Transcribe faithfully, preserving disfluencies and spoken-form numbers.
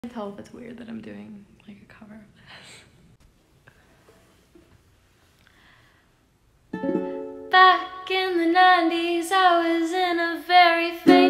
I can't tell if it's weird that I'm doing like a cover of this. Back in the nineties, I was in a very famous